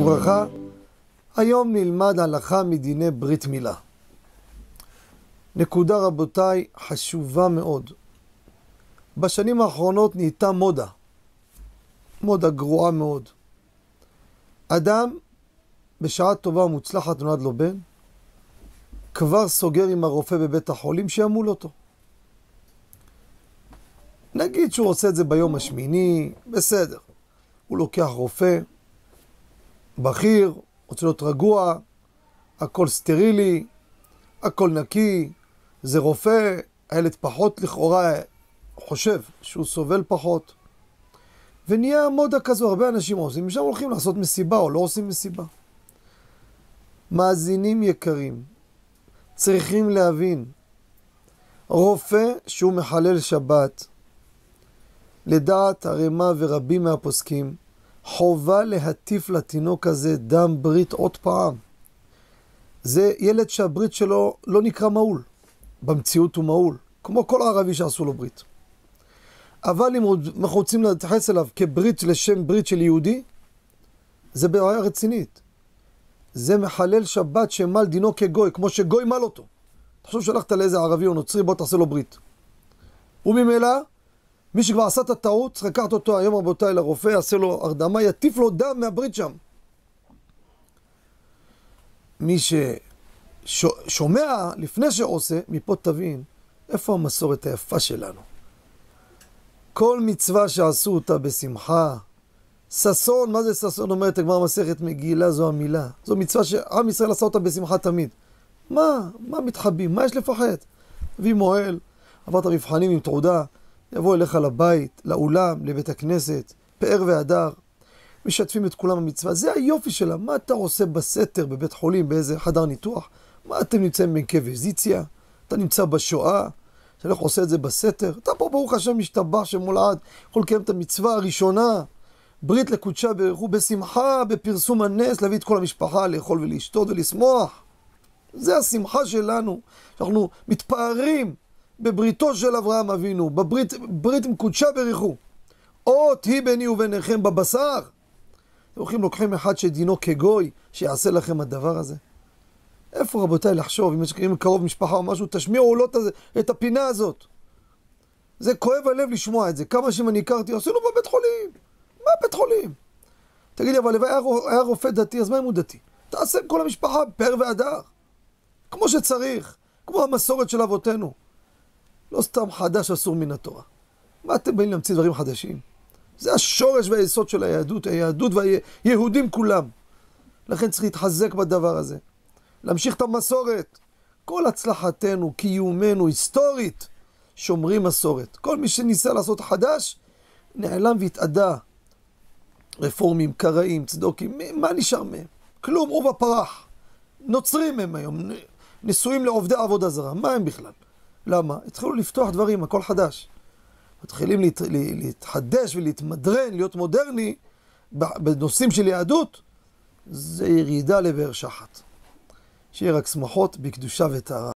וברכה. היום נלמד הלכה מדיני ברית מילה. נקודה רבותיי חשובה מאוד. בשנים האחרונות נהייתה מודה גרועה מאוד. אדם בשעה טובה ומוצלחת נולד לו בן, כבר סוגר עם הרופא בבית החולים שימול אותו. נגיד שהוא עושה את זה ביום השמיני, בסדר. הוא לוקח רופא, בכיר, רוצה להיות רגוע, הכל סטרילי, הכל נקי, זה רופא, הילד פחות לכאורה חושב שהוא סובל פחות. ונהיה מודה כזו, הרבה אנשים עושים, משם הולכים לעשות מסיבה או לא עושים מסיבה. מאזינים יקרים, צריכים להבין, רופא שהוא מחלל שבת, לדעת הרמה ורבים מהפוסקים, חובה להטיף לתינוק הזה דם ברית עוד פעם. זה ילד שהברית שלו לא נקרא מעול. במציאות הוא מעול, כמו כל ערבי שעשו לו ברית. אבל אם אנחנו רוצים להתייחס אליו כברית לשם ברית של יהודי, זה בעיה רצינית. זה מחלל שבת שמל דינו כגוי, כמו שגוי מל אותו. תחשוב שלחת לאיזה ערבי או נוצרי, בוא תעשה לו ברית. וממילא, מי שכבר עשה את הטעות, צריך לקחת אותו היום רבותיי לרופא, יעשה לו הרדמה, יטיף לו דם מהברית שם. מי ששומע לפני שעושה, מפה תבין איפה המסורת היפה שלנו. כל מצווה שעשו אותה בשמחה, ששון, מה זה ששון? אומרת הגמרא מסכת מגילה, זו המילה. זו מצווה שעם ישראל עשה אותה בשמחה תמיד. מה מתחבים? מה יש לפחד? הביא מועל, עברת מבחנים עם תעודה, יבוא אליך לבית, לאולם, לבית הכנסת, פאר והדר, משתפים את כולם במצווה. זה היופי שלה. מה אתה עושה בסתר, בבית חולים, באיזה חדר ניתוח? מה אתם נמצאים באינקוויזיציה? אתה נמצא בשואה? אתה הולך עושה את זה בסתר? אתה פה ברוך השם משתבח שמולעד, יכול לקיים את המצווה הראשונה, ברית לקודשה ברכו, בשמחה, בפרסום הנס, להביא את כל המשפחה, לאכול ולשתות ולשמוח. זה השמחה שלנו, שאנחנו מתפארים בבריתו של אברהם אבינו, ברית עם קודשה ברכו. אות היא ביני וביניכם בבשר. אתם הולכים לוקחים אחד שדינו כגוי, שיעשה לכם הדבר הזה. איפה רבותיי לחשוב, אם קרוב משפחה או משהו, תשמיעו לו את הפינה הזאת. זה כואב הלב לשמוע את זה. כמה שאני הכרתי, עשינו בבית חולים. מה בית חולים? תגיד לי, אבל היה רופא דתי, אז מה אם הוא דתי? תעשה עם כל המשפחה פאר והדר. כמו שצריך, כמו המסורת של אבותינו. לא סתם חדש אסור מן התורה. מה אתם באים להמציא דברים חדשים? זה השורש והיסוד של היהדות והיהודים כולם. לכן צריך להתחזק בדבר הזה. להמשיך את המסורת. כל הצלחתנו, קיומנו, היסטורית, שומרים מסורת. כל מי שניסה לעשות חדש, נעלם והתאדה. רפורמים, קראים, צדוקים, מה נשאר מהם? כלום, עורבא פרח. נוצרים הם היום, נשואים לעובדי עבודה זרה. מה הם בכלל? למה? התחילו לפתוח דברים, הכל חדש. מתחילים להתחדש ולהתמדרן, להיות מודרני, בנושאים של יהדות, זה ירידה לבאר שחת. שיהיה רק שמחות בקדושה וטהרה.